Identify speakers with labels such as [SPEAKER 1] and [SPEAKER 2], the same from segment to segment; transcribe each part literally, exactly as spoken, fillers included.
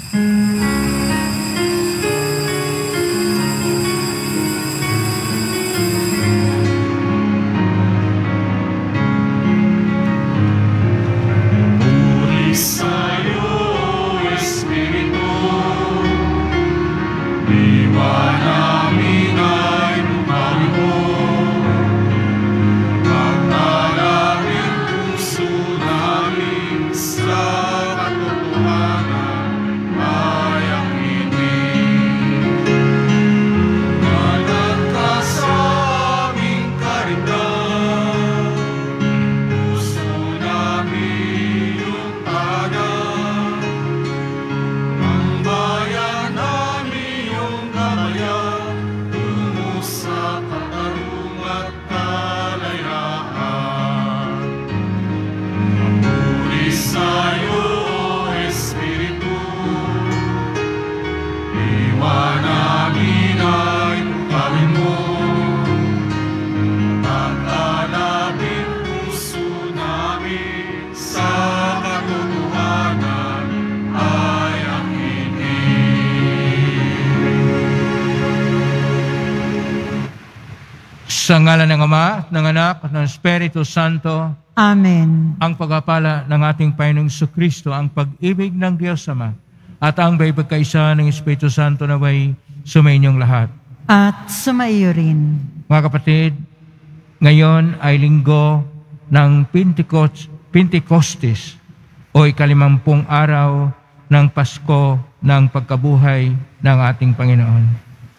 [SPEAKER 1] Sa ngalan ng Ama, ng Anak, at ng Espiritu Santo.
[SPEAKER 2] Amen.
[SPEAKER 1] Ang pagpapala ng ating Panginoong Jesucristo, ang pag-ibig ng Diyos Ama, at ang pagkakaisa ng Espiritu Santo naway sumainyong lahat.
[SPEAKER 2] At sumaiyo rin.
[SPEAKER 1] Mga kapatid, ngayon ay linggo ng Pentecost, Pentecostes o ikalimampung araw ng Pasko ng pagkabuhay ng ating Panginoon.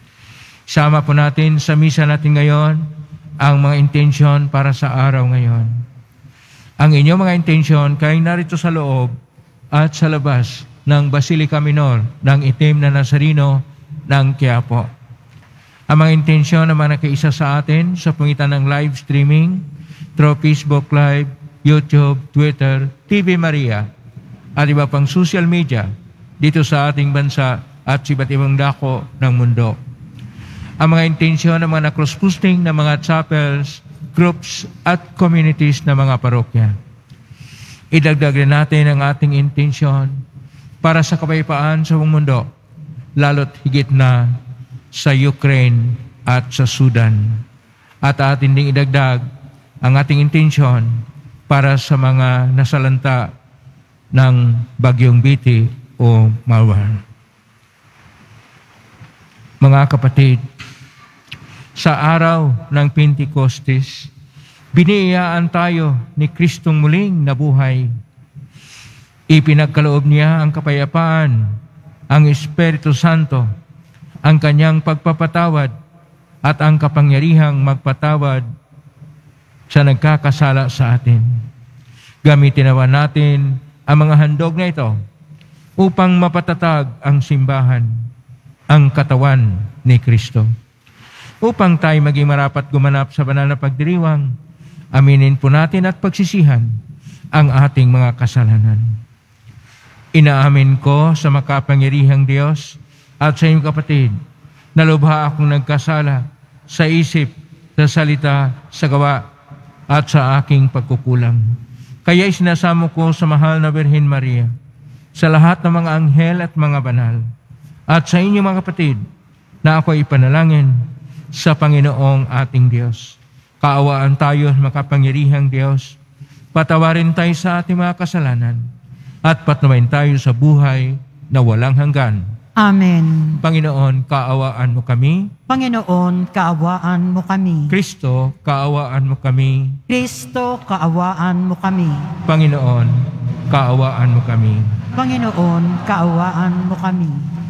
[SPEAKER 1] Sama po natin sa misa natin ngayon ang mga intensyon para sa araw ngayon. Ang inyong mga intensyon kay narito sa loob at sa labas ng Basilica Minor ng Itim na Nazareno ng Quiapo. Ang mga intensyon na mga nakaisa sa atin sa pangitan ng live streaming through Facebook Live, YouTube, Twitter, T V Maria at iba pang social media dito sa ating bansa at sa iba't ibang dako ng mundo. Ang mga intensyon ng mga na-cross-posting ng mga chapels, groups at communities ng mga parokya. Idagdag rin natin ang ating intensyon para sa kapayapaan sa buong mundo, lalo't higit na sa Ukraine at sa Sudan. At atin ding idagdag ang ating intensyon para sa mga nasalanta ng Bagyong Biti o Mawar. Mga kapatid, sa araw ng Pentecostes, biniyayaan tayo ni Kristong muling nabuhay. Ipinagkaloob niya ang kapayapaan, ang Espiritu Santo, ang kanyang pagpapatawad at ang kapangyarihang magpatawad sa nagkakasala sa atin. Gamitin naman natin ang mga handog na ito upang mapatatag ang simbahan, ang katawan ni Kristo. Upang tayo maging marapat gumanap sa banal na pagdiriwang, aminin po natin at pagsisihan ang ating mga kasalanan. Inaamin ko sa makapangyarihang Diyos at sa inyong kapatid na lubha akong nagkasala sa isip, sa salita, sa gawa at sa aking pagkukulang. Kaya isinasamo ko sa mahal na Birhen Maria, sa lahat ng mga anghel at mga banal, at sa inyong mga kapatid na ako ipanalangin sa Panginoong ating Diyos. Kaawaan tayo, makapangyarihang Diyos. Patawarin tayo sa ating mga kasalanan at patnubayan tayo sa buhay na walang hanggan.
[SPEAKER 2] Amen.
[SPEAKER 1] Panginoon, kaawaan mo kami.
[SPEAKER 2] Panginoon, kaawaan mo kami.
[SPEAKER 1] Kristo, kaawaan mo kami.
[SPEAKER 2] Kristo, kaawaan mo kami.
[SPEAKER 1] Panginoon, kaawaan mo kami.
[SPEAKER 2] Panginoon, kaawaan mo kami.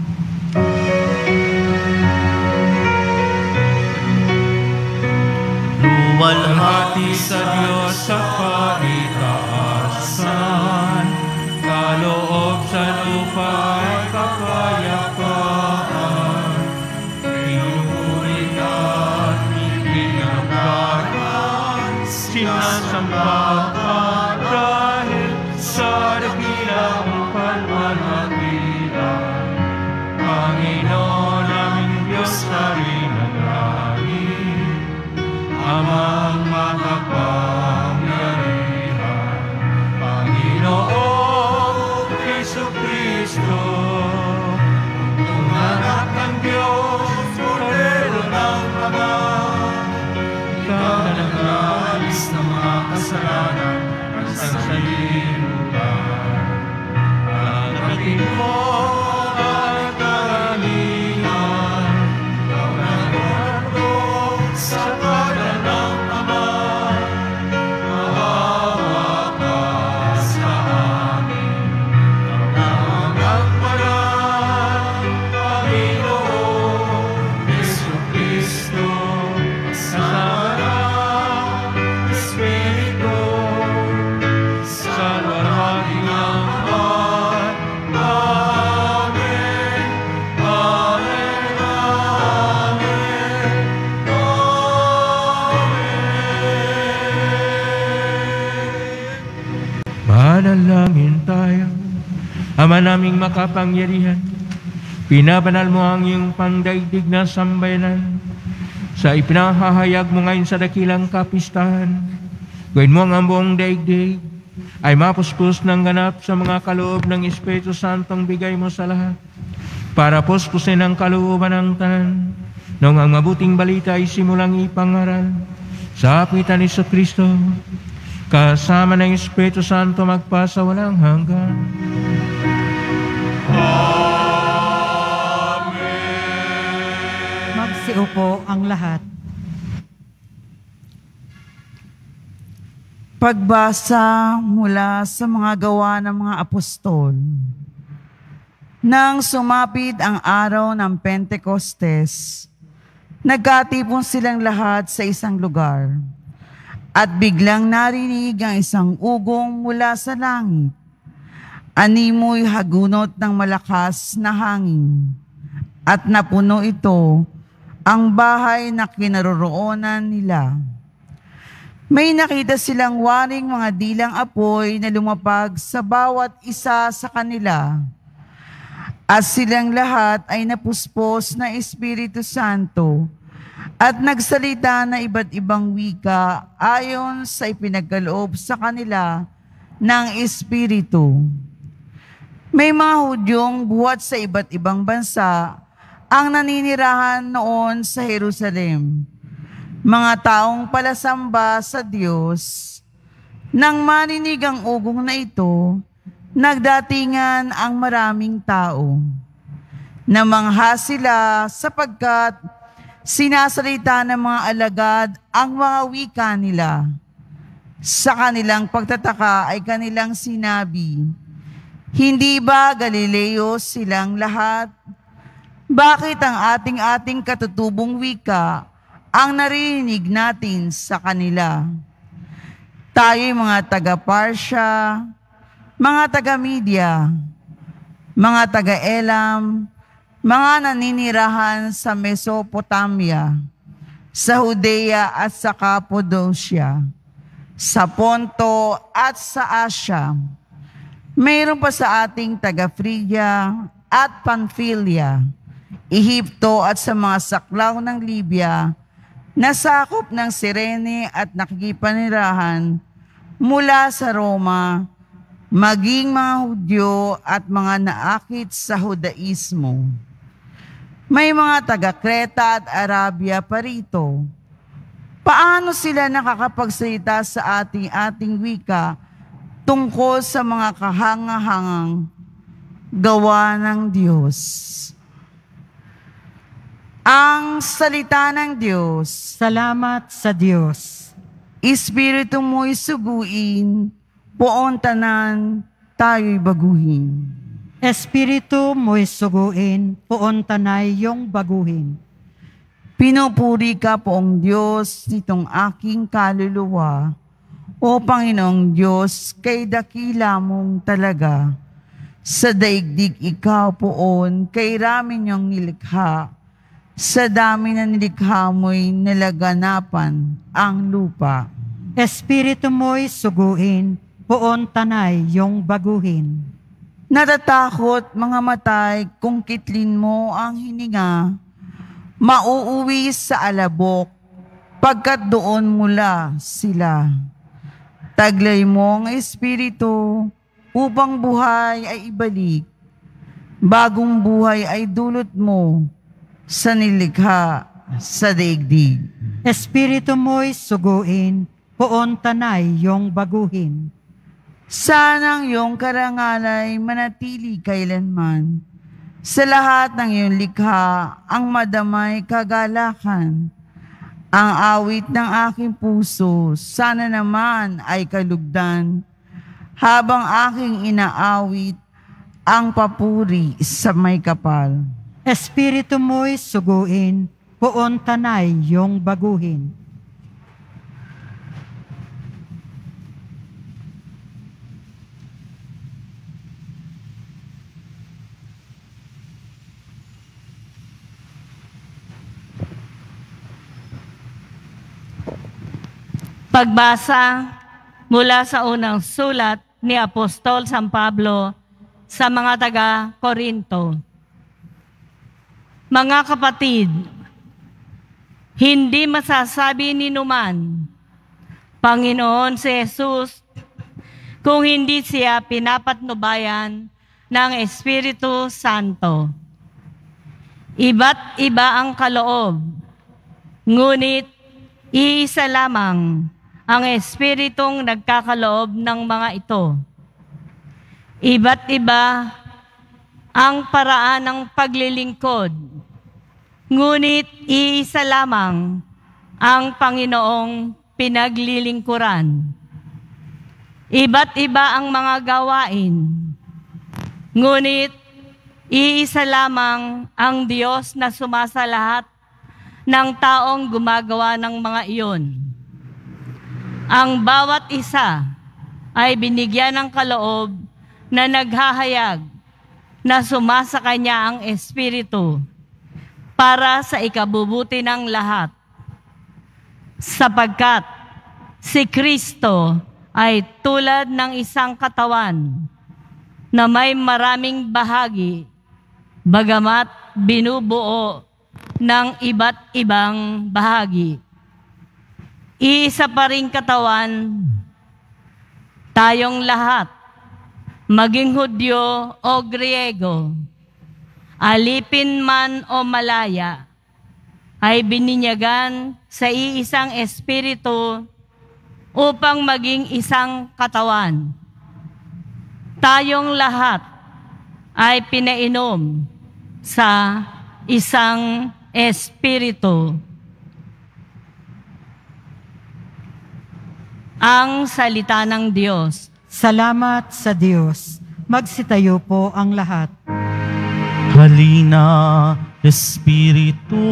[SPEAKER 1] Luwalhati sa Diyos sa kaitaasan, kaloob sa lupa ay kapayapaan. Pinupuri ka at pinagkaran, sinasamba ka dahil sa dakilang pananagilan. Panginoon aming Diyos na rin ang langit, Amang makapangyarihan, Panginoong Jesucristo.
[SPEAKER 3] kasalanan ang sanlibutan. At natin mo ang karamihan, kaunang mo sa ngalan ng Ama. Maawa ka sa amin, ang nagpalang Panginoon Jesucristo, kasama ng Espiritu, sa luwalhating ng Ama. Amen. Amen. Amen.
[SPEAKER 1] Manalangin tayo. Ama naming makapangyarihan, pinabanal mo ang iyong pandaigdig na sambayanan sa ipinahahayag mo ngayon sa dakilang kapistahan. Gawin mo ang buong daigdig ay mapuspos ng ganap sa mga kaloob ng Espiritu Santong bigay mo sa lahat, para puspusin ang kalooban ng tanan, nung ang mabuting balita ay simulang ipangaral sa apitan ni Kristo, kasama ng Espiritu Santo magpasa walang hanggan.
[SPEAKER 2] Magsiupo ang lahat.
[SPEAKER 4] Pagbasa mula sa mga gawa ng mga apostol. Nang sumapit ang araw ng Pentecostes, nagkatipon silang lahat sa isang lugar. At biglang narinig ang isang ugong mula sa langit. Animoy hagunot ng malakas na hangin. At napuno ito ang bahay na kinaroroonan nila. May nakita silang waring mga dilang apoy na lumapag sa bawat isa sa kanila. At silang lahat ay napuspos na Espiritu Santo at nagsalita na iba't ibang wika ayon sa ipinagkaloob sa kanila ng Espiritu. May mga Hudyong buhat sa iba't ibang bansa ang naninirahan noon sa Jerusalem, mga taong palasamba sa Diyos. Nang marinig ang ugong na ito, nagdatingan ang maraming tao. Namangha sila sapagkat sinasalita ng mga alagad ang mga wika nila. Sa kanilang pagtataka ay kanilang sinabi, "Hindi ba Galileo silang lahat? Bakit ang ating-ating katutubong wika ang narinig natin sa kanila? Tayo'y mga taga-Parsya, mga taga-Media, mga taga-Elam, mga naninirahan sa Mesopotamia, sa Judea at sa Cappadocia, sa Ponto at sa Asia. Mayroon pa sa ating taga-Phrygia at Pamphylia, Ehipto at sa mga saklaw ng Libya, nasakop ng Cirene at nakikipanirahan mula sa Roma, maging mga Hudyo at mga naakit sa Judaismo. May mga taga-Creta at Arabia pa rito. Paano sila nakakapagsalita sa ating-ating wika tungkol sa mga kahangahangang gawa ng Diyos? Ang salita ng Diyos.
[SPEAKER 2] Salamat sa Diyos.
[SPEAKER 4] Espiritu mo'y suguin, poon tanan, tayo'y baguhin.
[SPEAKER 2] Espiritu mo'y suguin, poon tanay yung baguhin.
[SPEAKER 4] Pinupuri ka, poong Diyos, nitong aking kaluluwa. O Panginoong Diyos, kay dakila mong talaga. Sa daigdig ikaw, poon, kay rami niyong nilikha. Sa dami na nilikha mo'y nalaganapan ang lupa.
[SPEAKER 2] Espiritu mo'y suguin, poon tanay yung baguhin.
[SPEAKER 4] Natatakot mga matay kung kitlin mo ang hininga. Mauuwi sa alabok, pagkat doon mula sila. Taglay mo ang Espiritu, upang buhay ay ibalik. Bagong buhay ay dulot mo sa nilikha sa daigdig.
[SPEAKER 2] Espiritu mo'y suguin, poon tanay yung baguhin.
[SPEAKER 4] Sanang iyong karangalay manatili kailanman. Sa lahat ng iyong likha, ang madamay kagalakan. Ang awit ng aking puso, sana naman ay kalugdan. Habang aking inaawit, ang papuri sa may kapal.
[SPEAKER 2] Espiritu mo'y suguin, poon tanay yung baguhin.
[SPEAKER 5] Pagbasa mula sa unang sulat ni Apostol San Pablo sa mga taga-Korinto. Mga kapatid, hindi masasabi ni numan, Panginoon si Jesus, kung hindi siya pinapatnubayan ng Espiritu Santo. Iba't iba ang kaloob, ngunit iisa lamang ang Espiritong nagkakaloob ng mga ito. Iba't iba ang paraan ng paglilingkod, ngunit iisa lamang ang Panginoong pinaglilingkuran. Iba't iba ang mga gawain, ngunit iisa lamang ang Diyos na sumasalahat ng taong gumagawa ng mga iyon. Ang bawat isa ay binigyan ng kaloob na naghahayag na sumasa kanya ang Espiritu para sa ikabubuti ng lahat. Sapagkat si Kristo ay tulad ng isang katawan na may maraming bahagi, bagamat binubuo ng iba't ibang bahagi. Iisa pa ring katawan, tayong lahat, maging Hudyo o Griego, alipin man o malaya, ay bininyagan sa iisang Espiritu upang maging isang katawan. Tayong lahat ay pinainom sa isang Espiritu. Ang salita ng Diyos.
[SPEAKER 2] Salamat sa Diyos. Magsitayo po ang lahat.
[SPEAKER 3] Halina, Espiritu,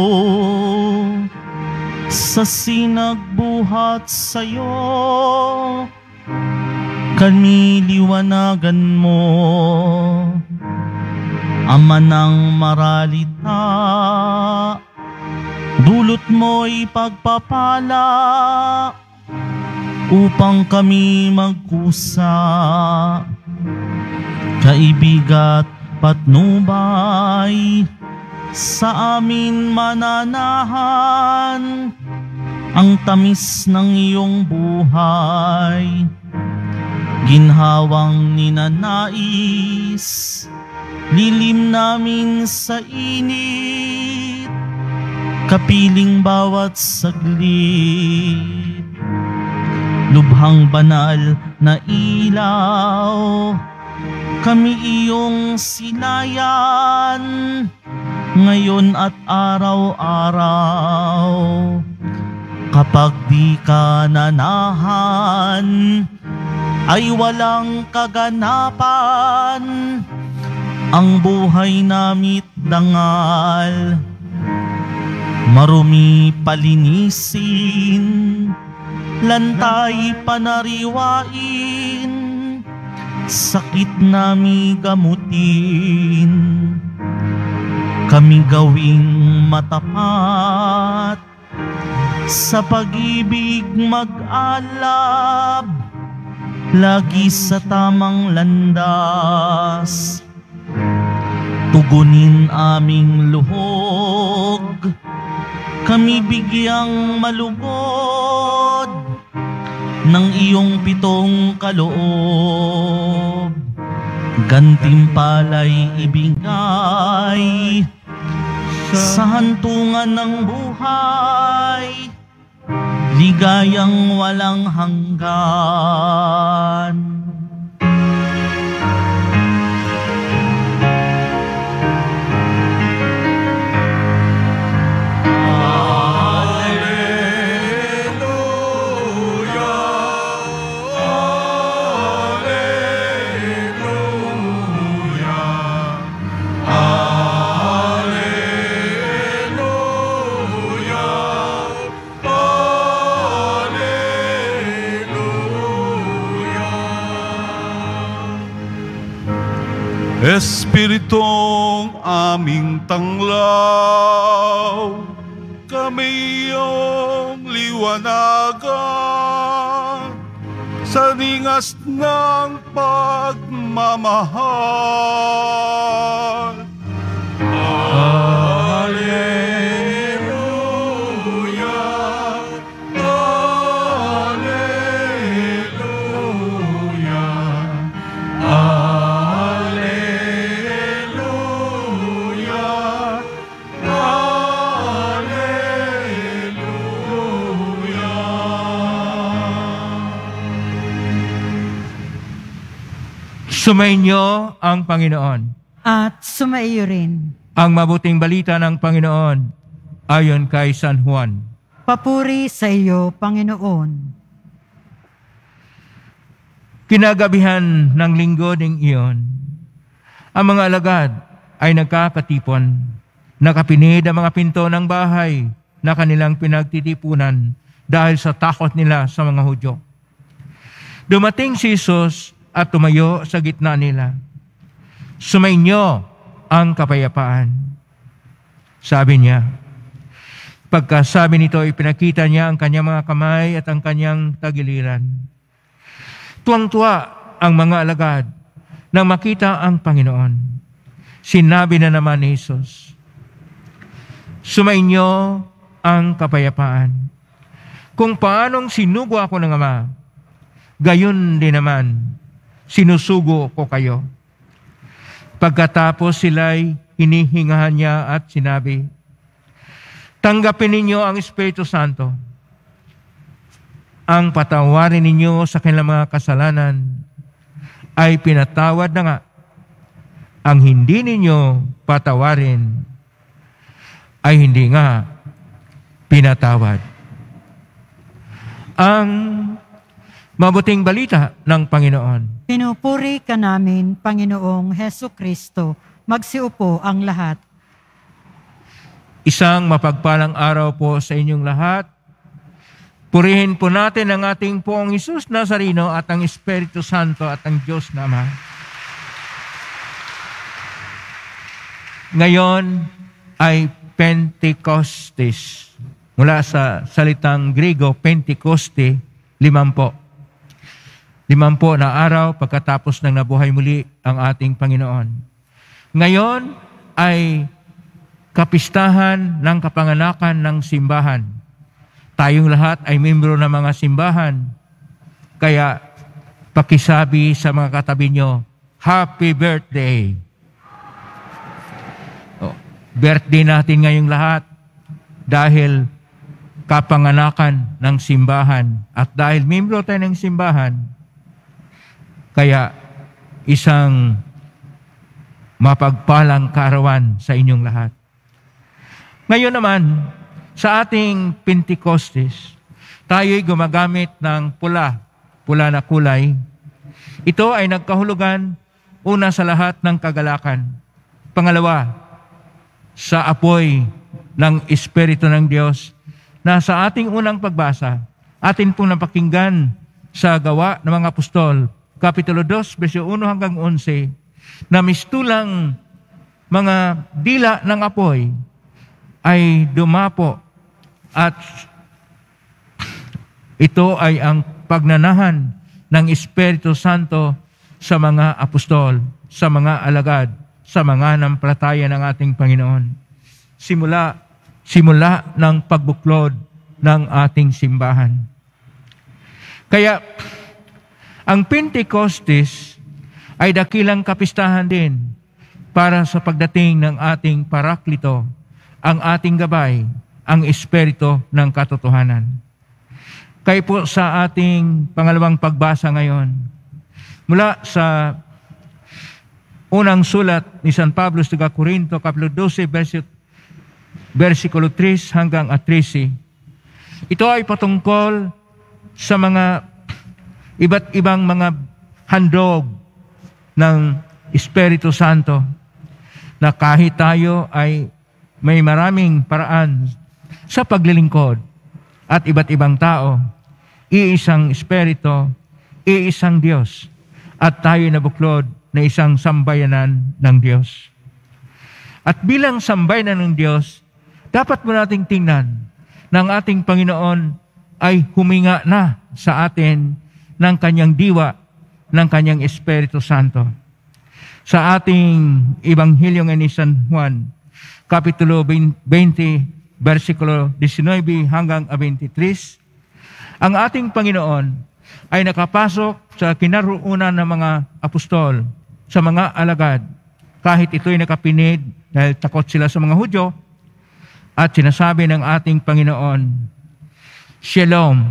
[SPEAKER 3] sa sinagbuhat sa'yo, kami liwanagan mo, Ama ng maralita, dulot mo'y pagpapala, upang kami magkusa, kaibigat patnubay, sa amin mananahan, ang tamis ng iyong buhay, ginhawang ninanais, lilim namin sa init, kapiling bawat saglit, lubhang banal na ilaw, kami iyong silayan, ngayon at araw-araw. Kapag di ka nanahan, ay walang kaganapan, ang buhay namit dangal. Marumi palinisin, lantay panariwain, sakit nami gamutin, kami gawing matapat, sa pag-ibig mag-alab, lagi sa tamang landas. Tugunin aming luhog, kami bigyang malugod ng iyong pitong kaloob. Gantimpala'y ibigay sa hantungan ng buhay, ligayang walang hanggan. Espiritong aming tanglaw, kami iyong liwanagan sa ningas ng pagmamahal. Alleluia, Alleluia,
[SPEAKER 1] Sumainyo ang Panginoon.
[SPEAKER 2] At sumaiyo rin.
[SPEAKER 1] Ang mabuting balita ng Panginoon ayon kay San Juan.
[SPEAKER 2] Papuri sa iyo, Panginoon.
[SPEAKER 1] Kinagabihan ng linggo ding iyon, ang mga alagad ay nagkakatipon. Nakapinid ang mga pinto ng bahay na kanilang pinagtitipunan dahil sa takot nila sa mga Hudyo. Dumating si Jesus at tumayo sa gitna nila. Sumainyo ang kapayapaan. Sabi niya. Pagkasabi nito, ipinakita niya ang kanyang mga kamay at ang kanyang tagiliran. Tuwang-tuwa ang mga alagad nang makita ang Panginoon. Sinabi na naman ni Jesus, sumainyo ang kapayapaan. Kung paanong sinugo ako ng Ama, gayon din naman sinusugo ko kayo. Pagkatapos sila'y hinihingahan niya at sinabi, tanggapin ninyo ang Espiritu Santo. Ang patawarin ninyo sa kanilang mga kasalanan ay pinatawad na nga. Ang hindi ninyo patawarin ay hindi nga pinatawad. Ang mabuting balita ng Panginoon.
[SPEAKER 2] Pinupuri ka namin, Panginoong Heso Kristo. Magsiupo ang lahat.
[SPEAKER 1] Isang mapagpalang araw po sa inyong lahat. Purihin po natin ang ating Poong Hesus Nazareno at ang Espiritu Santo at ang Diyos na Ama. Ngayon ay Pentecostes. Mula sa salitang Griego, Pentecoste, limampo. Limampo na araw pagkatapos ng nabuhay muli ang ating Panginoon. Ngayon ay kapistahan ng kapanganakan ng simbahan. Tayong lahat ay membro ng mga simbahan. Kaya pakisabi sa mga katabi nyo, Happy Birthday! Oh, birthday natin ngayong lahat dahil kapanganakan ng simbahan. At dahil membro tayo ng simbahan, kaya isang mapagpalang kaarawan sa inyong lahat. Ngayon naman, sa ating Pentecostes, tayo'y gumagamit ng pula, pula na kulay. Ito ay nagkahulugan, una sa lahat ng kagalakan. Pangalawa, sa apoy ng Espiritu ng Diyos na sa ating unang pagbasa, atin pong napakinggan sa Gawa ng mga Apostol, Kapitulo two, verso one hanggang eleven, na mistulang mga dila ng apoy ay dumapo at ito ay ang pagnanahan ng Espiritu Santo sa mga apostol, sa mga alagad, sa mga nampalataya ng ating Panginoon. Simula, simula ng pagbuklod ng ating simbahan. Kaya, ang Pentecostes ay dakilang kapistahan din para sa pagdating ng ating Paraklito, ang ating gabay, ang Espiritu ng katotohanan. Kaya po sa ating pangalawang pagbasa ngayon, mula sa unang sulat ni San Pablo sa Corinto, Kapitulo twelve, versi- versikulo three hanggang thirteen. Ito ay patungkol sa mga iba't ibang mga handog ng Espiritu Santo na kahit tayo ay may maraming paraan sa paglilingkod at iba't ibang tao, iisang Espiritu, iisang Diyos, at tayo nabuklod na isang sambayanan ng Diyos. At bilang sambayanan ng Diyos, dapat mo nating tingnan na ang ating Panginoon ay huminga na sa atin ng Kanyang diwa, ng Kanyang Espiritu Santo. Sa ating Ebanghelyo ni San Juan, Kapitulo twenty, versikulo nineteen hanggang twenty-three, ang ating Panginoon ay nakapasok sa kinaroonan ng mga apostol, sa mga alagad, kahit ito'y nakapinid dahil takot sila sa mga Hudyo, at sinasabi ng ating Panginoon, Shalom.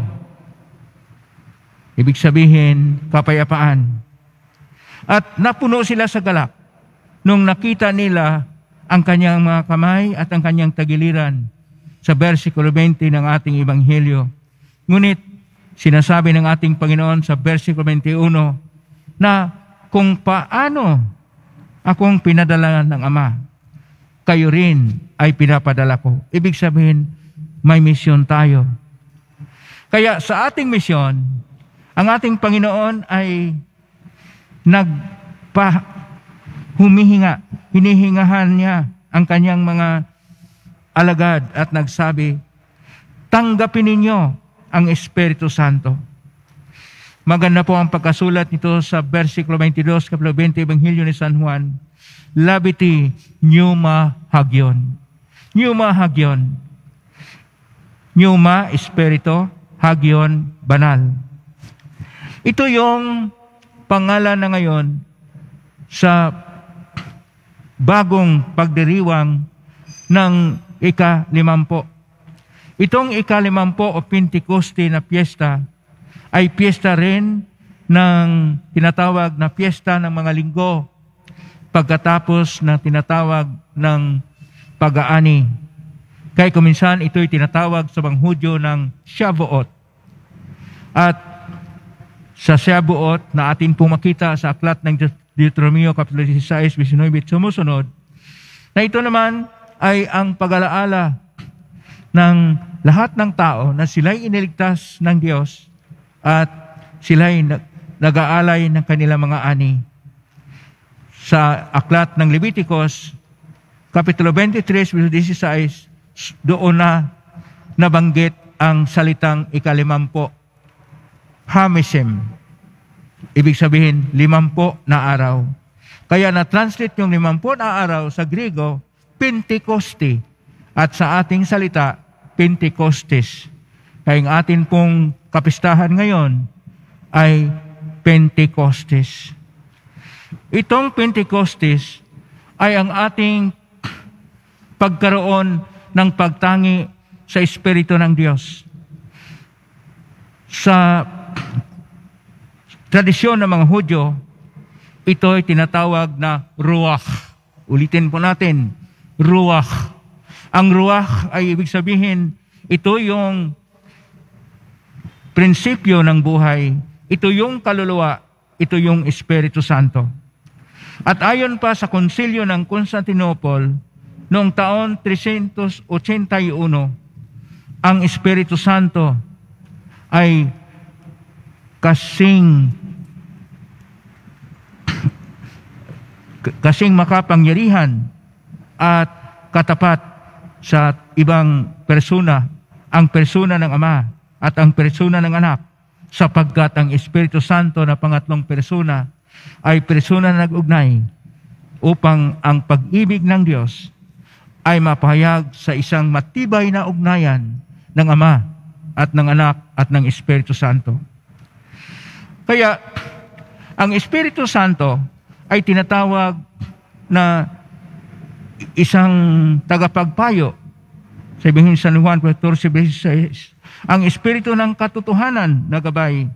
[SPEAKER 1] Ibig sabihin, kapayapaan. At napuno sila sa galak nung nakita nila ang kanyang mga kamay at ang kanyang tagiliran sa versikulo twenty ng ating Ebanghelyo. Ngunit, sinasabi ng ating Panginoon sa versikulo twenty-one na kung paano akong pinadala ng Ama, kayo rin ay pinapadala ko. Ibig sabihin, may misyon tayo. Kaya sa ating misyon, ang ating Panginoon ay nagpa humihinga, hinihingahan niya ang kanyang mga alagad at nagsabi, tanggapin ninyo ang Espiritu Santo. Maganda po ang pagkasulat nito sa versikulo twenty-two, kapitulo twenty, Ebanghelyo ni San Juan. Labiti, pneuma hagion. Pneuma hagion. Pneuma, Espiritu, hagion, banal. Ito yung pangalan na ngayon sa bagong pagdiriwang ng ika-limampo. Itong ika-limampo o Pentecoste na piyesta ay piyesta rin ng tinatawag na piyesta ng mga linggo pagkatapos na tinatawag ng pag-aani. Kaya kuminsan ito'y tinatawag sa mga Hudyo ng Shavuot. At sa Shavuot na atin pong makita sa aklat ng Deuteronomio Kapitulo sixteen, nineteen sumusunod, na ito naman ay ang pag-alaala ng lahat ng tao na sila'y iniligtas ng Diyos at sila'y nag-aalay ng kanilang mga ani. Sa aklat ng Leviticus, Kapitulo twenty-three, sixteen, doon na nabanggit ang salitang ikalimampo, Hamisem. Ibig sabihin, limampo na araw. Kaya na-translate yung limampo na araw sa Griego, Pentecoste. At sa ating salita, Pentecostes. Kaya ang atin pong kapistahan ngayon ay Pentecostes. Itong Pentecostes ay ang ating pagkaroon ng pagtangi sa Espiritu ng Diyos. Sa tradisyon ng mga Hudyo, ito ay tinatawag na Ruach. Ulitin po natin, Ruach. Ang Ruach ay ibig sabihin, ito yung prinsipyo ng buhay, ito yung kaluluwa, ito yung Espiritu Santo. At ayon pa sa konsilyo ng Constantinople, noong taon three eighty-one, ang Espiritu Santo ay kasing kasing makapangyarihan at katapat sa ibang persona, ang persona ng Ama at ang persona ng Anak, sapagkat ang Espiritu Santo na pangatlong persona ay persona na nag-ugnay upang ang pag-ibig ng Diyos ay mapahayag sa isang matibay na ugnayan ng Ama at ng Anak at ng Espiritu Santo. Kaya, ang Espiritu Santo ay tinatawag na isang tagapagpayo Sa Ebanghelyo ni San Juan fourteen twenty-six, ang Espiritu ng katotohanan na gabay.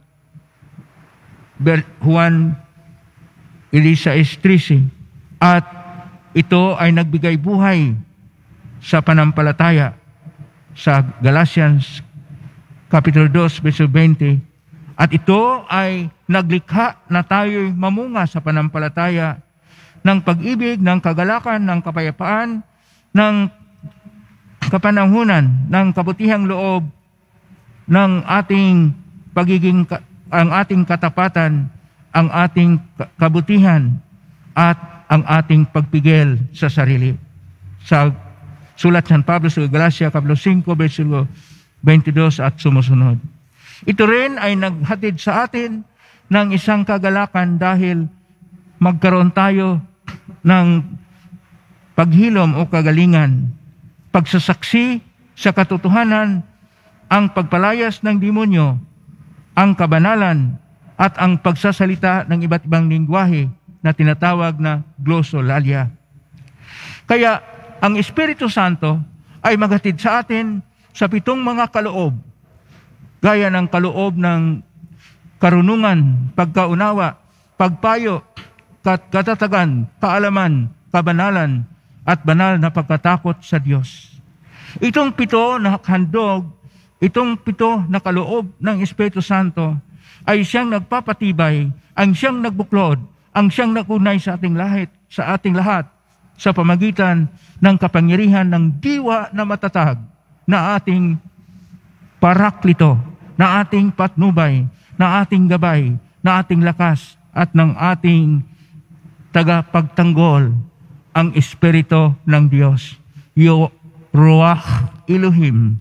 [SPEAKER 1] Juan eleven thirteen, at ito ay nagbigay buhay sa panampalataya. Sa Galatians Kapitulo two, verso twenty, at ito ay naglikha na tayo'y mamunga sa panampalataya ng pag-ibig, ng kagalakan, ng kapayapaan, ng kapanahunan, ng kabutihang loob, ng ating pagiging, ang ating katapatan, ang ating kabutihan, at ang ating pagpigil sa sarili. Sa sulat San Pablo sa Galacia, Kapitulo five, verso twenty-two at sumusunod. Ito rin ay naghatid sa atin ng isang kagalakan dahil magkaroon tayo ng paghilom o kagalingan, pagsasaksi sa katotohanan, ang pagpalayas ng demonyo, ang kabanalan, at ang pagsasalita ng iba't ibang lingwahe na tinatawag na glossolalia. Kaya ang Espiritu Santo ay maghatid sa atin sa pitong mga kaloob, gaya ng kaloob ng karunungan, pagkaunawa, pagpayo, kat katatagan, kaalaman, kabanalan, at banal na pagkatakot sa Diyos. Itong pito na handog, itong pito na kaloob ng Espiritu Santo ay siyang nagpapatibay, ang siyang nagbuklod, ang siyang nagunay sa ating lahat, sa ating lahat, sa pamagitan ng kapangyarihan ng diwa na matatag na ating paraklito, na ating patnubay, na ating gabay, na ating lakas, at ng ating tagapagtanggol, ang Espiritu ng Diyos, Yo Ruach Elohim,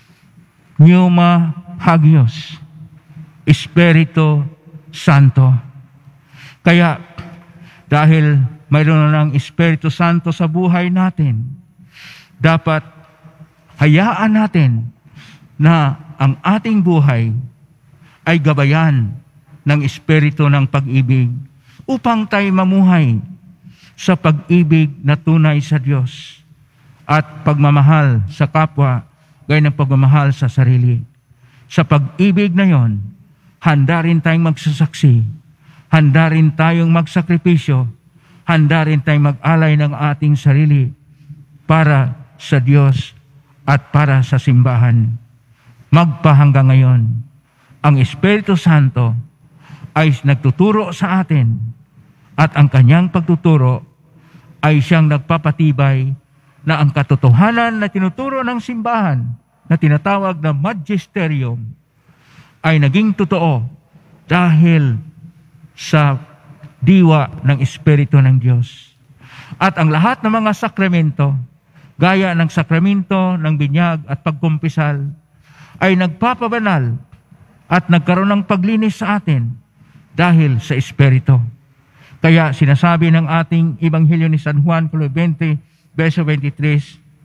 [SPEAKER 1] Pneuma Hagios, Espiritu Santo. Kaya, dahil mayroon na ng Espiritu Santo sa buhay natin, dapat hayaan natin na ang ating buhay ay gabayan ng Espiritu ng pag-ibig upang tayo mamuhay sa pag-ibig na tunay sa Diyos at pagmamahal sa kapwa gaya ng pagmamahal sa sarili. Sa pag-ibig na yon, handa rin tayong magsasaksi, handa rin tayong magsakripisyo, handa rin tayong mag-alay ng ating sarili para sa Diyos at para sa simbahan. Magpahanggang ngayon, ang Espiritu Santo ay nagtuturo sa atin at ang kanyang pagtuturo ay siyang nagpapatibay na ang katotohanan na tinuturo ng simbahan na tinatawag na magisterium ay naging totoo dahil sa diwa ng Espiritu ng Diyos. At ang lahat ng mga sakramento, gaya ng sakramento ng binyag at pagkumpisal, ay nagpapabanal at nagkaroon ng paglinis sa atin dahil sa Espiritu. Kaya sinasabi ng ating Ebanghelyo ni San Juan, twenty, verso twenty-three,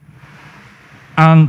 [SPEAKER 1] ang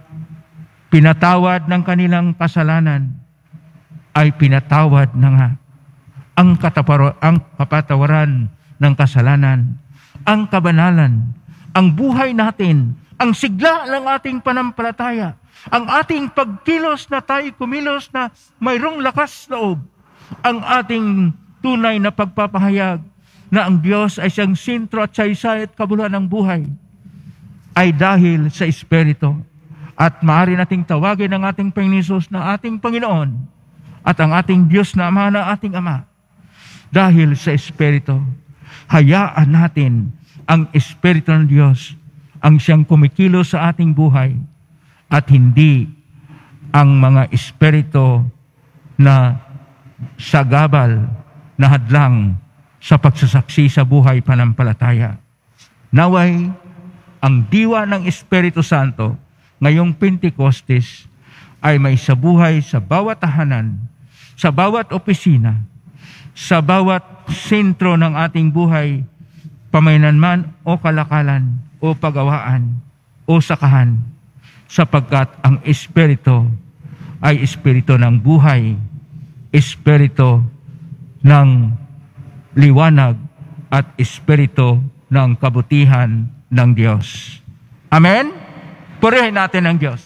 [SPEAKER 1] pinatawad ng kanilang kasalanan ay pinatawad na nga. Ang, kataparo, ang kapatawaran ng kasalanan, ang kabanalan, ang buhay natin, ang sigla ng ating panampalataya, ang ating pagkilos na tayo kumilos na mayroong lakas loob, ang ating tunay na pagpapahayag na ang Diyos ay siyang sentro at saysay at kabuluhan ng buhay ay dahil sa Espiritu. At maaari nating tawagin ang ating Panginoon Hesus na ating Panginoon at ang ating Diyos na Ama na ating Ama dahil sa Espiritu. Hayaan natin ang Espiritu ng Diyos ang siyang kumikilos sa ating buhay at hindi ang mga espiritu na sagabal na hadlang sa pagsasaksi sa buhay panampalataya. Naway, ang diwa ng Espiritu Santo ngayong Pentecostes ay may sabuhay sa bawat tahanan, sa bawat opisina, sa bawat sentro ng ating buhay, pamayanman o kalakalan o pagawaan o sakahan, sapagkat ang Espiritu ay Espiritu ng buhay, Espiritu ng liwanag at Espiritu ng kabutihan ng Diyos. Amen? Purihin natin ang Diyos.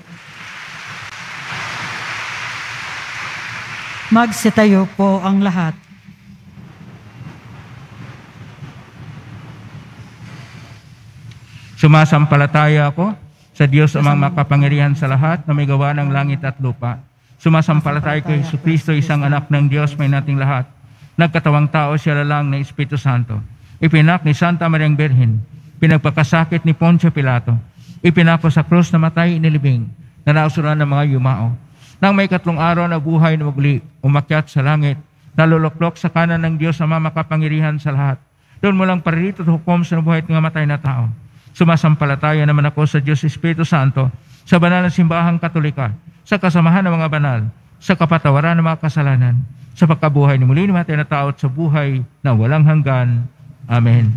[SPEAKER 2] Magsitayo po ang lahat.
[SPEAKER 1] Sumasampalataya ako sa Diyos amang makapangyarihan sa lahat na may gawa ng langit at lupa. Sumasampalataya kay Jesucristo, isang anak ng Diyos, may nating lahat. Nagkatawang tao, siya lalang ng Espiritu Santo. Ipinak ni Santa Mariang Birhen, pinagpakasakit ni Poncio Pilato, ipinako sa krus na matay inilibing, nanausuran ng mga yumao. Nang may katlong araw na buhay na muli, umakyat sa langit, naluluklok sa kanan ng Diyos amang makapangyarihan sa lahat. Doon mo lang paririto at hukom sa nabuhay at mga matay na tao. Sumasampalataya naman ako sa Diyos Espiritu Santo, sa banal na simbahang Katolika, sa kasamahan ng mga banal, sa kapatawaran ng mga kasalanan, sa pagkabuhay ni muli ni matay na tao at sa buhay na walang hanggan. Amen.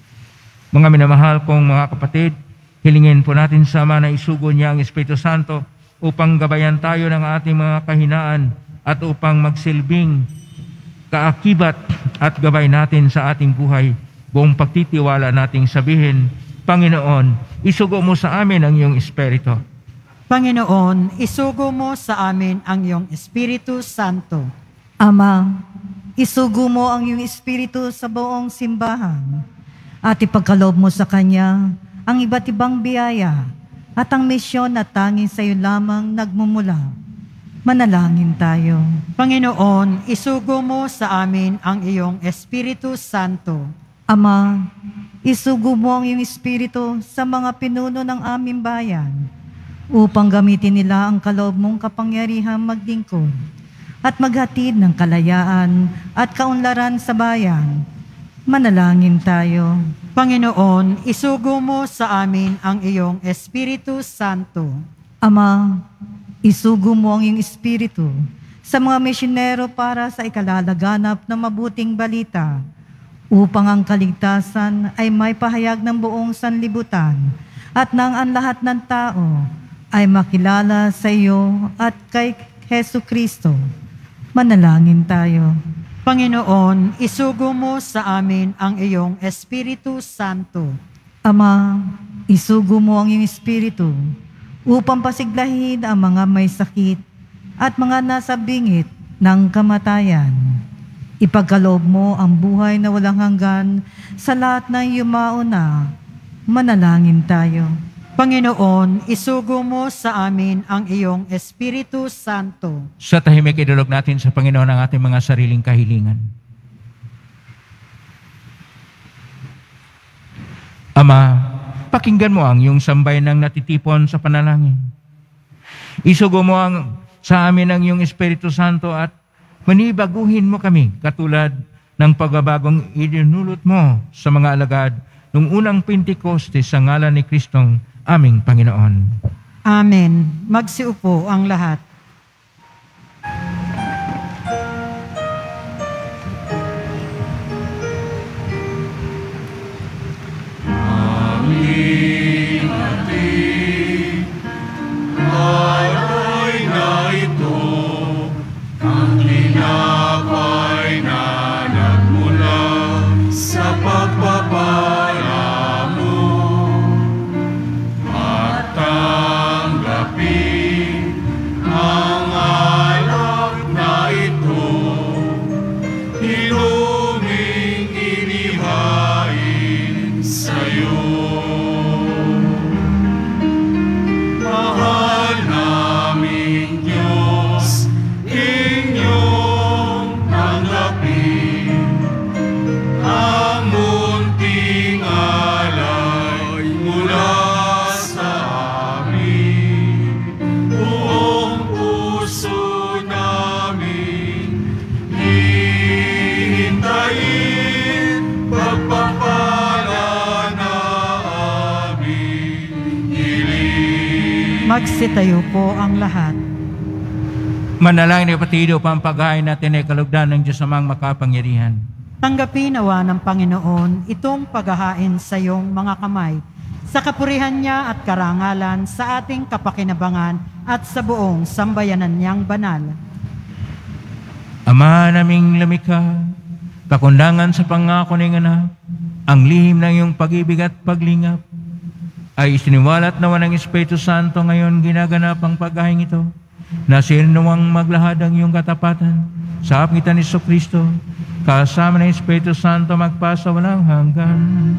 [SPEAKER 1] Mga minamahal kong mga kapatid, hilingin po natin sa Ama na isugo niya ang Espiritu Santo upang gabayan tayo ng ating mga kahinaan at upang magsilbing kaakibat at gabay natin sa ating buhay. Buong pagtitiwala nating sabihin, Panginoon, isugo mo sa amin ang iyong Espiritu.
[SPEAKER 2] Panginoon, isugo mo sa amin ang iyong Espiritu Santo.
[SPEAKER 6] Ama, isugo mo ang iyong Espiritu sa buong simbahan at ipagkaloob mo sa Kanya ang iba't ibang biyaya at ang misyon na tanging sa iyo lamang nagmumula. Manalangin tayo.
[SPEAKER 2] Panginoon, isugo mo sa amin ang iyong Espiritu Santo.
[SPEAKER 6] Ama, isugo mo ang iyong Espiritu sa mga pinuno ng aming bayan upang gamitin nila ang kaloob mong kapangyarihang maglingkod at maghatid ng kalayaan at kaunlaran sa bayan. Manalangin tayo.
[SPEAKER 2] Panginoon, isugo mo sa amin ang iyong Espiritu Santo.
[SPEAKER 6] Ama, isugo mo ang iyong Espiritu sa mga misyonero para sa ikalalaganap ng mabuting balita upang ang kaligtasan ay may pahayag ng buong sanlibutan at nang ang lahat ng tao ay makilala sa iyo at kay Jesucristo. Manalangin tayo.
[SPEAKER 2] Panginoon, isugo mo sa amin ang iyong Espiritu Santo.
[SPEAKER 6] Ama, isugo mo ang iyong Espiritu upang pasiglahin ang mga may sakit at mga nasa bingit ng kamatayan. Ipagkaloob mo ang buhay na walang hanggan sa lahat ng yumao na. Manalangin tayo.
[SPEAKER 2] Panginoon, isugo mo sa amin ang iyong Espiritu Santo.
[SPEAKER 1] Sa tahimik idulog natin sa Panginoon ang ating mga sariling kahilingan. Ama, pakinggan mo ang iyong sambayanang natitipon sa panalangin. Isugo mo ang, sa amin ang iyong Espiritu Santo at manibaguhin mo kami katulad ng pagbabagong idinulot mo sa mga alagad nung unang Pentecostes sa ngalan ni Kristong aming Panginoon.
[SPEAKER 2] Amen. Magsiupo ang lahat.
[SPEAKER 3] Aming ating alay na ito, ang tinapay na nagmula sa pagpapala mo, at tanggapin ang alak na ito, inuming inihain sa'yo. Mahal naming Diyos, inyong tanggapin ang munting alay mula sa amin. Buong puso namin hihintayin pagpapala na aming hiling.
[SPEAKER 2] Magsitayo po ang lahat.
[SPEAKER 1] Manalangin ni Patido upang paghain natin ay kalugdan ng Diyos amang makapangyarihan.
[SPEAKER 2] Tanggapin nawa ng Panginoon itong paghahain sa iyong mga kamay, sa kapurihan niya at karangalan sa ating kapakinabangan at sa buong sambayanan niyang banal.
[SPEAKER 1] Ama naming lamikha, kakundangan sa pangako ng anak, ang lihim ng iyong pag-ibig at paglingap, ay isiniwalat nawa ng Espiritu Santo ngayon ginaganap ang paghahing ito, na sinuwang maglahad ang iyong katapatan sa pangitan ni Jesucristo, kasama ng Espiritu Santo magpasa walang hanggan.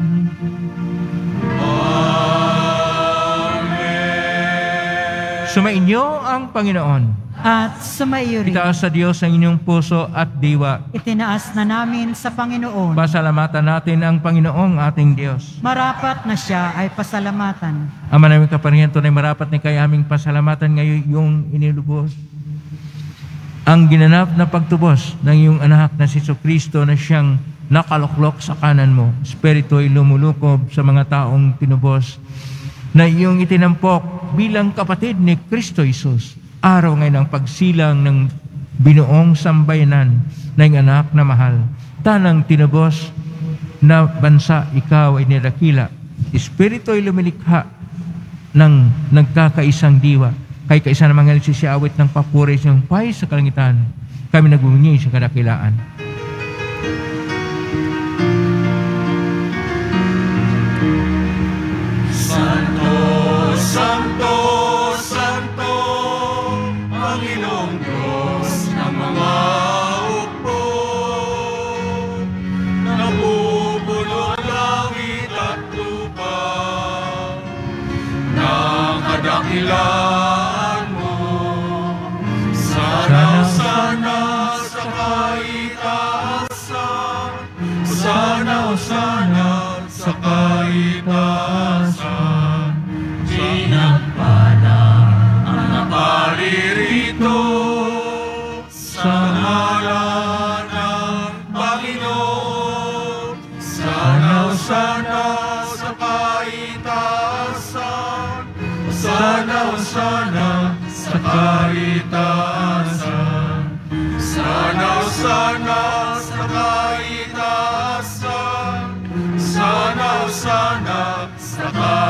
[SPEAKER 3] Amen.
[SPEAKER 1] Sumainyo ang Panginoon.
[SPEAKER 2] At sumaiyo rin.
[SPEAKER 1] Itaas sa Diyos ang inyong puso at diwa.
[SPEAKER 2] Itinaas na namin sa Panginoon.
[SPEAKER 1] Pasalamatan natin ang Panginoong ating Diyos.
[SPEAKER 2] Marapat na siya ay pasalamatan.
[SPEAKER 1] Ama namin kaparihan, tunay marapat na kaya aming pasalamatan ngayon yung inilubos. Ang ginanap na pagtubos ng iyong anak na si Jesucristo na siyang nakaluklok sa kanan mo. Espiritu ay lumulukob sa mga taong tinubos na iyong itinampok bilang kapatid ni Kristo Jesus. Araw ngayon ng pagsilang ng binuong sambayanan ng anak na mahal. Tanang tinubos na bansa ikaw ay nilakila. Espiritu ay lumilikha ng nagkakaisang diwa. Kay kaisa ng mga nagsisiawit ng papuri sa iyong pay sa kalangitan. Kami nagbunyi sa kadakilaan.
[SPEAKER 3] Santo, Santo, Santo, Panginoong Diyos ng mga hukbo, nabubulo ang langit at lupa, ng kadakilaan mo, sana, sana sa kaitaasan, sana, sana sa kaitaasan, pinagpala ang naparirito sa ngalan ng Panginoon. Sana, sana sa kaitaasan, sana, sana sa kaitaasan, sana, sana sa kaitaasan, sana, sana sa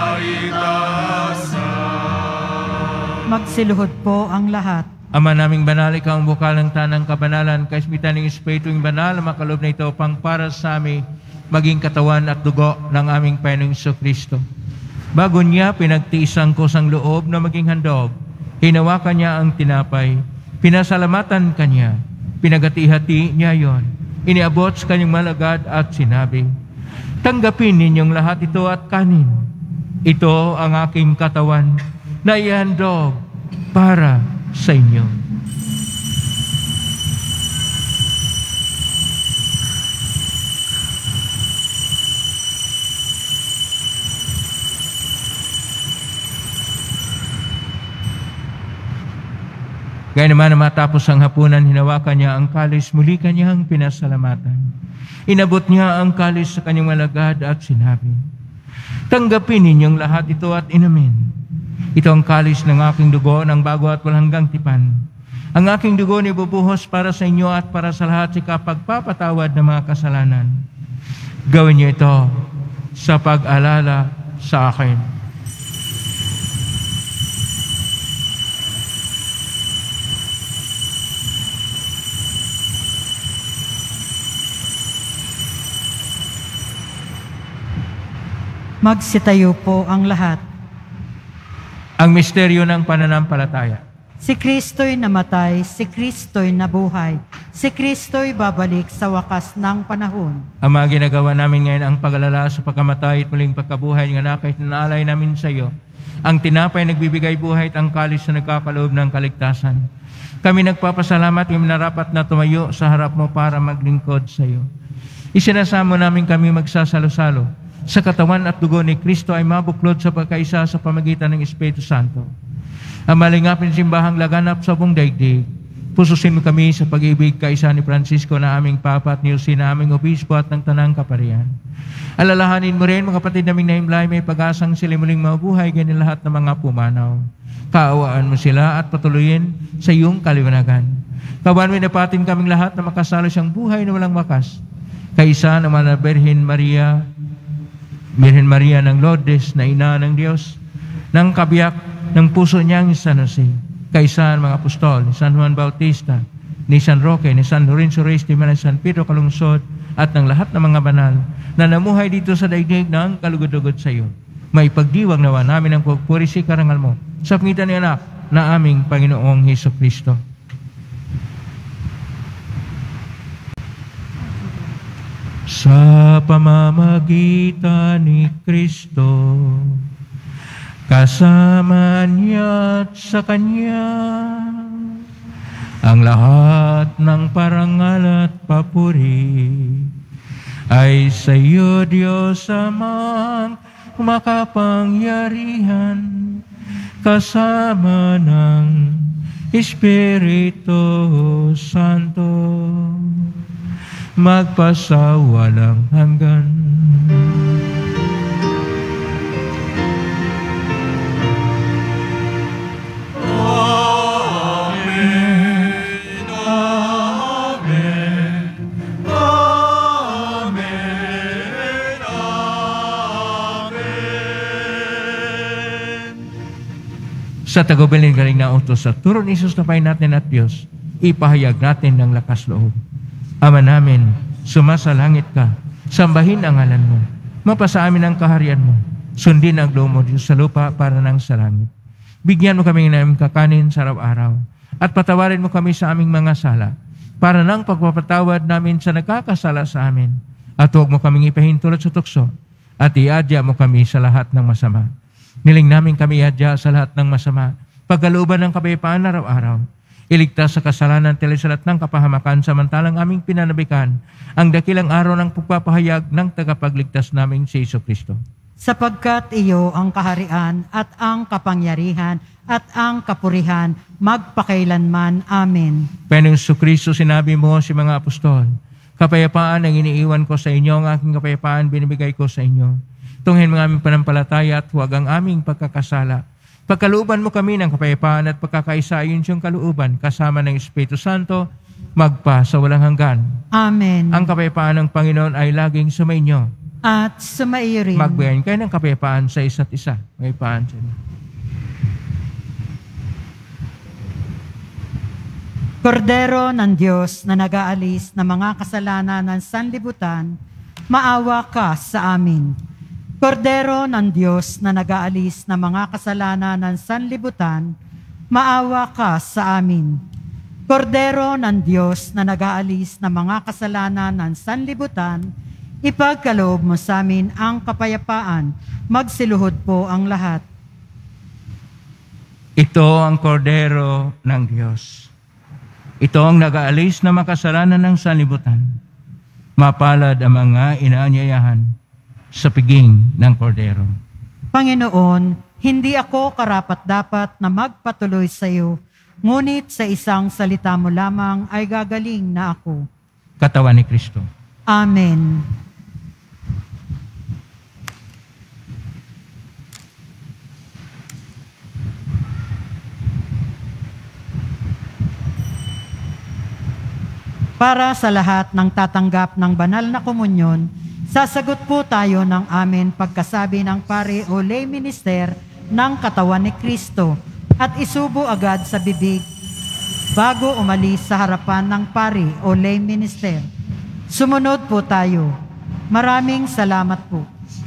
[SPEAKER 3] kaitaasan.
[SPEAKER 2] Magsiluhod po ang lahat.
[SPEAKER 1] Ama naming banal, ikaw ang bukal ng tanang kabanalan, kaismitan ng Espiritu yung banal, makalob na ito pang para sa amin, maging katawan at dugo ng aming Panginoong Jesucristo. Bago niya pinagtiisang kusang loob na maging handog, hinawakan niya ang tinapay, pinasalamatan kanya, pinagati-hati niya yon, iniabot sa kanyang malagad at sinabi, tanggapin ninyong lahat ito at kanin. Ito ang aking katawan na ihandog para sa inyo. Gaya naman na matapos ang hapunan, hinawakan niya ang kalis, muli kanyang pinasalamatan. Inabot niya ang kalis sa kanyang malagad at sinabi, tanggapin ninyong lahat ito at inumin. Ito ang kalis ng aking dugo ng bago at walang hanggang tipan. Ang aking dugo ni bubuhos para sa inyo at para sa lahat sa kapagpapatawad ng mga kasalanan. Gawin niyo ito sa pag-alala sa akin.
[SPEAKER 2] Magsitayo po ang lahat.
[SPEAKER 1] Ang misteryo ng pananampalataya.
[SPEAKER 2] Si Kristo'y namatay, si Kristo'y nabuhay, si Kristo'y babalik sa wakas ng panahon.
[SPEAKER 1] Ama, ginagawa namin ngayon ang pag-alala sa pagkamatay at muling pagkabuhay ng anak at naalay namin sa iyo. Ang tinapay nagbibigay buhay at ang kalis na nagkakaloob ng kaligtasan. Kami nagpapasalamat at minarapat na tumayo sa harap mo para maglingkod sa iyo. Isinasamo namin kami magsasalo-salo sa katawan at dugo ni Kristo ay mabuklod sa pagkaisa sa pamagitan ng Espiritu Santo. Ang malingapin simbahang laganap sa buong daigdig, pususin mo kami sa pag-ibig kaisa ni Francisco na aming Papa at ni Jose na aming Obispo at ng Tanang Kaparian. Alalahanin mo rin mga kapatid naming nahimlay, may pag-asang sila muling mabuhay ganyan lahat ng mga pumanaw. Kaawaan mo sila at patuloyin sa iyong kaliwanagan. Kawan mo napatin kaming lahat na makasalo siyang buhay na walang wakas. Kaisa naman na Birhen Maria, Birhen Maria ng Lourdes na ina ng Diyos, ng kabiyak ng puso niyang San Jose, kaisa ng mga apostol, ni San Juan Bautista, ni San Roque, ni San Lorenzo Reyes, ni San Pedro Calungsod, at ng lahat ng mga banal na namuhay dito sa daigdig ng kalugod-lugod sa iyo. maipagdiwang nawa namin ang pagpuri si karangal mo sa pangitan ni anak na aming Panginoong Hesus Kristo. Sa pamamagitan ni Kristo, kasama niya at sa Kanya, ang lahat ng parangal at papuri ay sa iyo, Diyos Amang makapangyarihan, kasama ng Espiritu Santo, magpasawalang hanggan. Sa tagubilin galing na utos sa turo ni Jesus na Panginoon natin at Diyos, ipahayag natin ng lakas loob. Ama namin, sumasalangit ka, sambahin ang ngalan mo, mapasa amin ang kaharian mo, sundin ang loob mo Diyos sa lupa para nang sa langit. Bigyan mo kami ng aming kakanin sa araw-araw, at patawarin mo kami sa aming mga sala, para nang pagpapatawad namin sa nagkakasala sa amin, at huwag mo kaming ipahintulot sa tukso, at iadya mo kami sa lahat ng masama. Niling namin kami iadya sa lahat ng masama, pagkalooban ng kapayapaan araw-araw. Iligtas sa kasalanan, telesalat ng kapahamakan, samantalang aming pinanabikan ang dakilang araw ng pagpapahayag ng tagapagligtas naming si Hesus Kristo.
[SPEAKER 2] Sapagkat iyo ang kaharian at ang kapangyarihan at ang kapurihan magpakailanman. Amen.
[SPEAKER 1] Panginoong Hesus Kristo, sinabi mo si mga apostol, kapayapaan ang iniiwan ko sa inyo, ang aking kapayapaan binibigay ko sa inyo. Tunghin mo aming panampalataya at huwag ang aming pagkakasala. Pagkalooban mo kami ng kapayapaan at pagkakaisa ayon siyang kalooban, kasama ng Espiritu Santo, magpa sa walang hanggan.
[SPEAKER 2] Amen.
[SPEAKER 1] Ang kapayapaan ng Panginoon ay laging sumainyo.
[SPEAKER 2] At sumaiyo rin.
[SPEAKER 1] Magbayan kayo ng kapayapaan sa isa't isa. Kapayapaan sa inyo.
[SPEAKER 2] Kordero ng Diyos na nag-aalis ng mga kasalanan ng sanlibutan, maawa ka sa amin. Kordero ng Diyos na nag-aalis ng mga kasalanan ng sanlibutan, maawa ka sa amin. Kordero ng Diyos na nag-aalis ng mga kasalanan ng sanlibutan, ipagkaloob mo sa amin ang kapayapaan, magsiluhod po ang lahat.
[SPEAKER 1] Ito ang kordero ng Diyos. Ito ang nag-aalis ng mga kasalanan ng sanlibutan. Mapalad ang mga inaanyayahan sa piging ng kordero.
[SPEAKER 2] Panginoon, hindi ako karapat-dapat na magpatuloy sa iyo, ngunit sa isang salita mo lamang ay gagaling na ako.
[SPEAKER 1] Katawan ni Kristo.
[SPEAKER 2] Amen. Para sa lahat ng tatanggap ng banal na komunyon, sasagot po tayo ng amin pagkasabi ng pari o lay minister ng katawan ni Kristo at isubo agad sa bibig bago umalis sa harapan ng pari o lay minister. Sumunod po tayo. Maraming salamat po.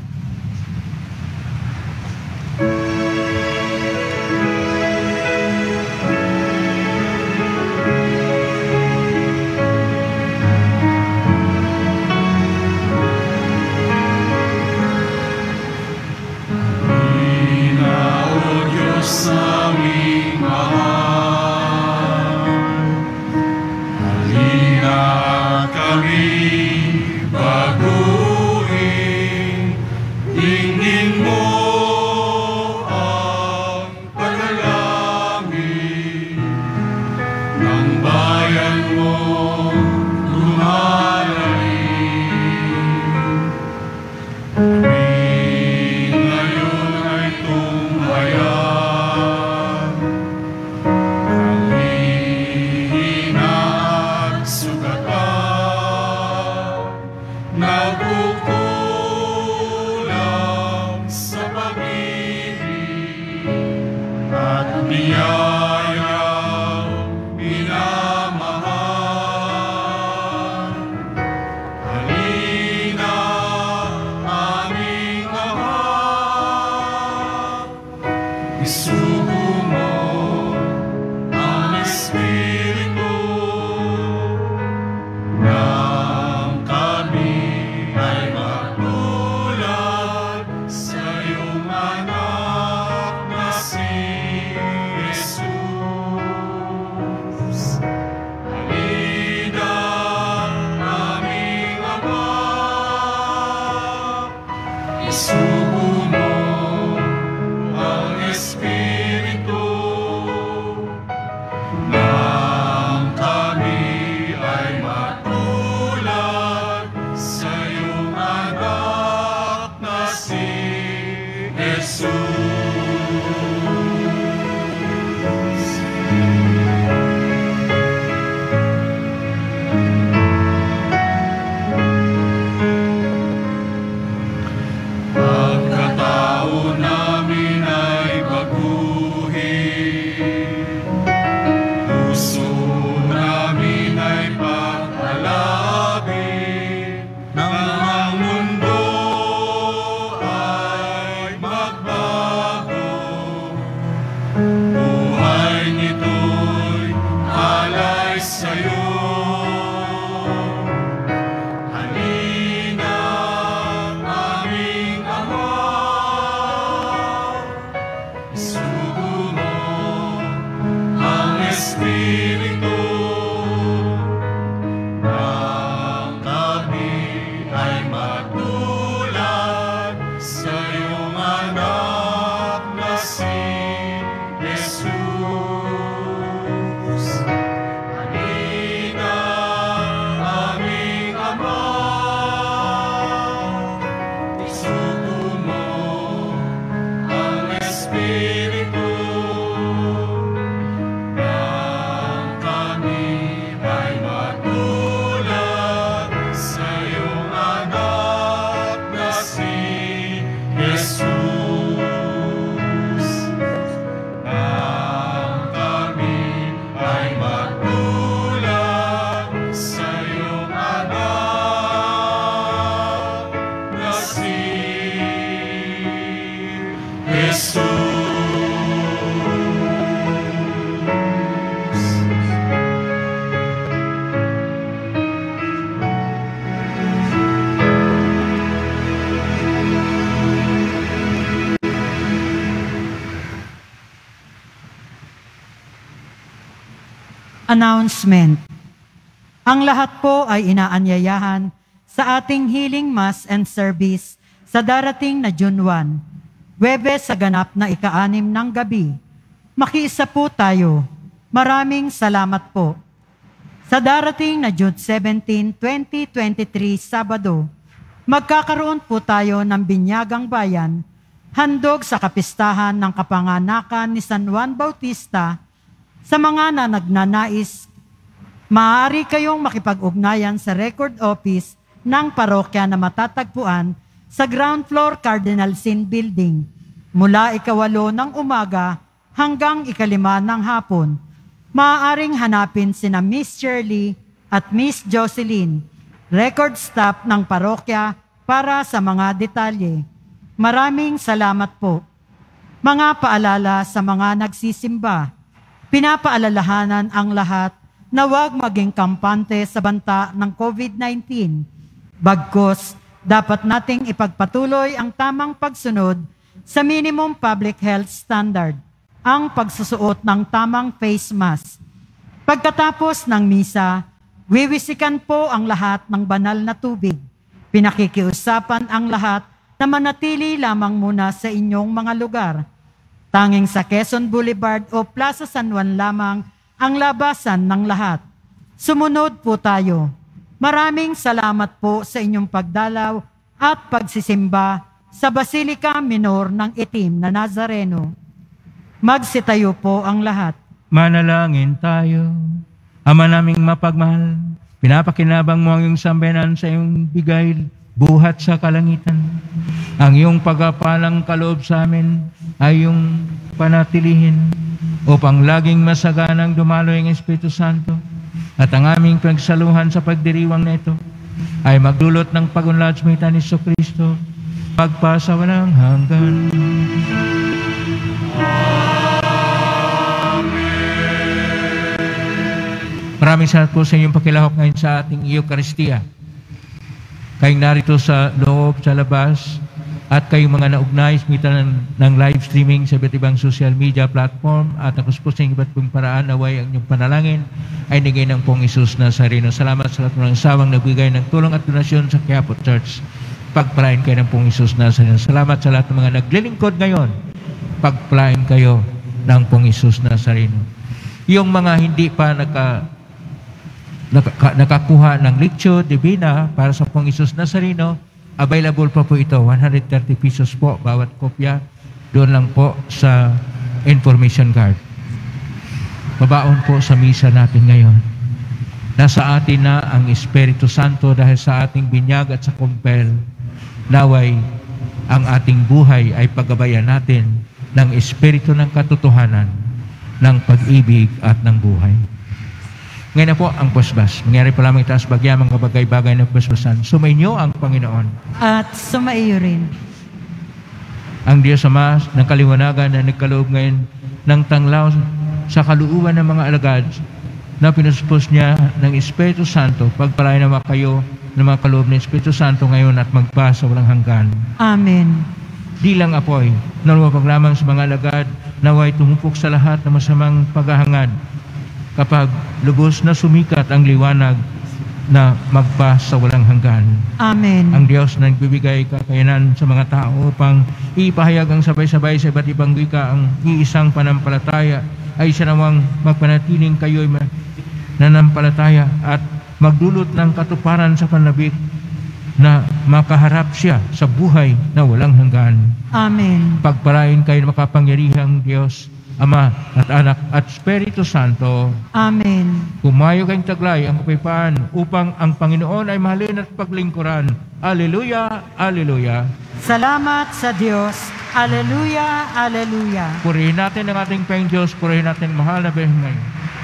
[SPEAKER 3] Sa aming mahal, halina kami baguhin, tingin mo ang panalangin ng bayan mo lumalalim. Kami ngayon ay tumaya, nagkukulang sa pag-ibig at biyayang minamahal. Halina, aming Ama,
[SPEAKER 2] Announcement. Ang lahat po ay inaanyayahan sa ating healing mass and service sa darating na June first, Huwebes sa ganap na ika-anim ng gabi. Makiisa po tayo. Maraming salamat po. Sa darating na June seventeenth, twenty twenty-three, Sabado, magkakaroon po tayo ng Binyagang Bayan, handog sa kapistahan ng kapanganakan ni San Juan Bautista. Sa mga na nagnanais, maaari kayong makipag-ugnayan sa record office ng parokya na matatagpuan sa ground floor Cardinal Sin Building mula ikawalo ng umaga hanggang ikalima ng hapon. Maaaring hanapin sina Miss Shirley at Miss Jocelyn, record staff ng parokya para sa mga detalye. Maraming salamat po. Mga paalala sa mga nagsisimba. Pinapaalalahanan ang lahat na huwag maging kampante sa banta ng COVID nineteen. Bagkus, dapat nating ipagpatuloy ang tamang pagsunod sa minimum public health standard, ang pagsusuot ng tamang face mask. Pagkatapos ng misa, wiwisikan po ang lahat ng banal na tubig. Pinakikiusapan ang lahat na manatili lamang muna sa inyong mga lugar. Tanging sa Quezon Boulevard o Plaza San Juan lamang ang labasan ng lahat. Sumunod po tayo. Maraming salamat po sa inyong pagdalaw at pagsisimba sa Basilica Minor ng Itim na Nazareno. Magsitayo po ang lahat.
[SPEAKER 1] Manalangin tayo. Ama naming mapagmahal, pinapakinabang mo ang iyong sambayanan sa iyong bigay buhat sa kalangitan. Ang iyong pagpapalang kaloob sa amin ay iyong panatilihin upang laging masaganang dumaloy ang Espiritu Santo at ang aming pagsaluhan sa pagdiriwang na ito ay magdulot ng pagunlad sa mitan ni Jesucristo magpasawalang hanggan. Maraming salamat po sa inyong pakilahok ngayon sa ating Eucharistia. Kayong narito sa loob, sa labas, at kayong mga naugnay sa ng, ng live streaming sa iba't ibang social media platform at akus po sa iba't pong paraan naway ang inyong panalangin ay nigay ng pong Isus Nazareno. Salamat sa lahat ng sawang nagbigay ng tulong at donasyon sa Quiapo Church. Pagpalain kayo ng pong Isus Nazareno. Salamat sa lahat ng mga naglilingkod ngayon. Pagpalain kayo ng pong Isus Nazareno. Yung mga hindi pa naka, naka, nakakuha ng Lectio Divina para sa pong Isus Nazareno, available pa po ito, one hundred thirty pesos po bawat kopya. Doon lang po sa information card. Mabaon po sa misa natin ngayon. Nasa atin na ang Espiritu Santo dahil sa ating binyag at sa kumpel. Naway, ang ating buhay ay paggabayan natin ng Espiritu ng katotohanan, ng pag-ibig at ng buhay. Ngayon na po ang pusbas. Mangyari po lamang itaas bagya mga bagay-bagay na pusbasan. Sumainyo ang Panginoon.
[SPEAKER 2] At sumaiyo rin.
[SPEAKER 1] Ang Diyos Ama ng kaliwanagan na nagkaloob ngayon ng tanglaw sa kaluuban ng mga alagad na pinuspos niya ng Espiritu Santo, pagpalain naman kayo ng mga kaloob ng Espiritu Santo ngayon at magpa sa walang hanggan.
[SPEAKER 2] Amen.
[SPEAKER 1] Di lang apoy, nalumapag lamang sa mga alagad, naway tumupok sa lahat ng masamang paghahangad kapag lubos na sumikat ang liwanag na magpa sa walang hanggan.
[SPEAKER 2] Amen.
[SPEAKER 1] Ang Diyos na nagbibigay kakayanan sa mga tao upang ipahayag ang sabay-sabay sa iba't ibang wika ang iisang panampalataya ay siya namang magpanatiling kayo'y nanampalataya at magdulot ng katuparan sa panlabik na makaharap siya sa buhay na walang hanggan.
[SPEAKER 2] Amen.
[SPEAKER 1] Pagpalain kayo ng makapangyarihang Diyos, Ama at Anak at Espiritu Santo.
[SPEAKER 2] Amen.
[SPEAKER 1] Kumayo kayong taglay ang kapayapaan upang ang Panginoon ay mahalin at paglingkuran. Alleluia, Alleluia.
[SPEAKER 2] Salamat sa Diyos. Alleluia, Alleluia.
[SPEAKER 1] Purihin natin ang ating Panginoon Diyos, purihin natin mahal na Birhen ngayon.